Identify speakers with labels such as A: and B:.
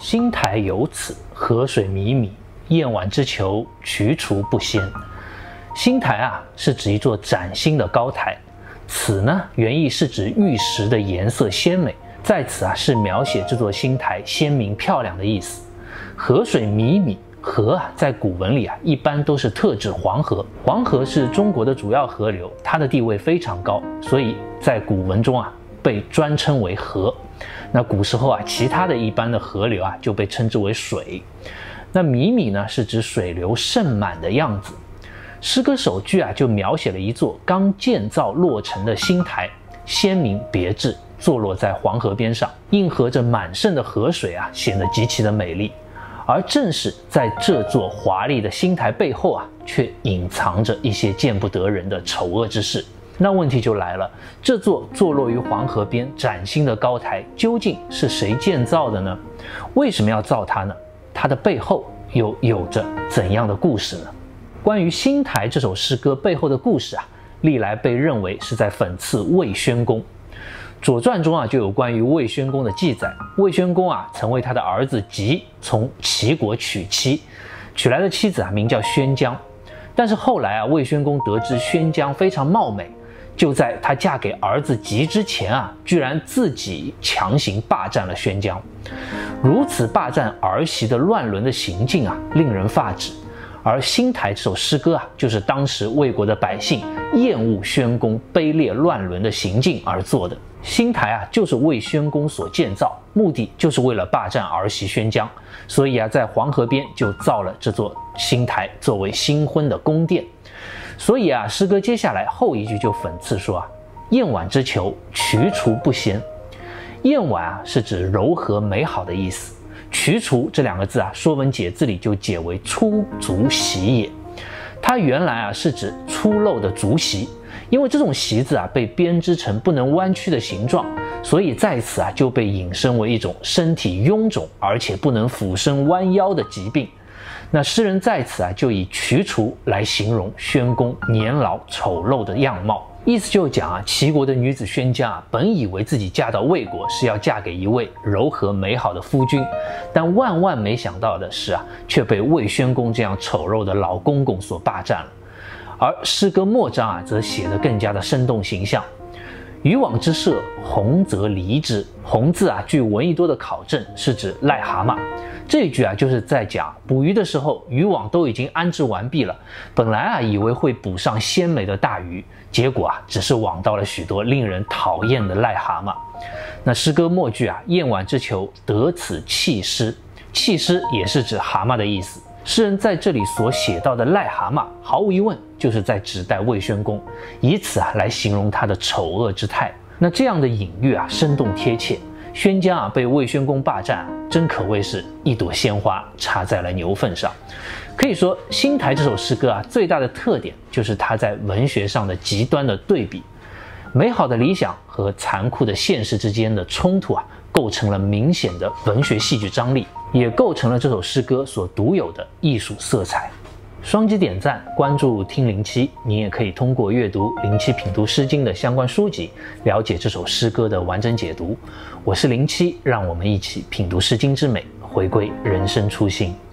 A: 新台有此，河水靡靡，燕婉之裘，衢衢不鲜。新台啊，是指一座崭新的高台。此呢，原意是指玉石的颜色鲜美，在此啊，是描写这座新台鲜明漂亮的意思。河水靡靡，河啊，在古文里啊，一般都是特指黄河。黄河是中国的主要河流，它的地位非常高，所以在古文中啊，被专称为河。那古时候啊，其他的一般的河流啊，就被称之为水。那靡靡呢，是指水流盛满的样子。诗歌首句啊，就描写了一座刚建造落成的新台，鲜明别致，坐落在黄河边上，映合着满盛的河水啊，显得极其的美丽。而正是在这座华丽的新台背后啊，却隐藏着一些见不得人的丑恶之事。那问题就来了，这座坐落于黄河边崭新的高台究竟是谁建造的呢？为什么要造它呢？它的背后又有着怎样的故事呢？关于新台这首诗歌背后的故事啊，历来被认为是在讽刺魏宣公。《左传》中啊就有关于魏宣公的记载。魏宣公啊曾为他的儿子吉从齐国娶妻，娶来的妻子啊名叫宣姜。但是后来啊，魏宣公得知宣姜非常貌美，就在她嫁给儿子吉之前啊，居然自己强行霸占了宣姜。如此霸占儿媳的乱伦的行径啊，令人发指。而新台这首诗歌啊，就是当时魏国的百姓厌恶宣公卑劣乱伦的行径而做的。新台啊，就是为宣公所建造，目的就是为了霸占儿媳宣姜。所以啊，在黄河边就造了这座新台，作为新婚的宫殿。所以啊，诗歌接下来后一句就讽刺说啊，燕婉之裘，衢衢不鲜。燕婉啊，是指柔和美好的意思。衢衢这两个字啊，《说文解字》里就解为粗足席也。它原来啊是指粗陋的足席，因为这种席子啊被编织成不能弯曲的形状，所以在此啊就被引申为一种身体臃肿而且不能俯身弯腰的疾病。那诗人在此啊就以衢衢来形容宣公年老丑陋的样貌。意思就是讲啊，齐国的女子宣姜啊，本以为自己嫁到魏国是要嫁给一位柔和美好的夫君，但万万没想到的是啊，却被魏宣公这样丑陋的老公公所霸占了。而诗歌末章啊，则写得更加的生动形象。渔网之设，鸿则离之。鸿字啊，据闻一多的考证，是指癞蛤蟆。这一句啊，就是在讲捕鱼的时候，渔网都已经安置完毕了。本来啊，以为会捕上鲜美的大鱼，结果啊，只是网到了许多令人讨厌的癞蛤蟆。那诗歌末句啊，燕婉之裘，得此弃尸。弃尸也是指蛤蟆的意思。诗人在这里所写到的癞蛤蟆，毫无疑问就是在指代魏宣公，以此啊来形容他的丑恶之态。那这样的隐喻啊，生动贴切。宣姜啊被魏宣公霸占啊，真可谓是一朵鲜花插在了牛粪上。可以说，新台这首诗歌啊，最大的特点就是它在文学上的极端的对比，美好的理想和残酷的现实之间的冲突啊，构成了明显的文学戏剧张力，也构成了这首诗歌所独有的艺术色彩。双击点赞，关注听灵七，你也可以通过阅读灵七品读诗经的相关书籍，了解这首诗歌的完整解读。我是灵七，让我们一起品读诗经之美，回归人生初心。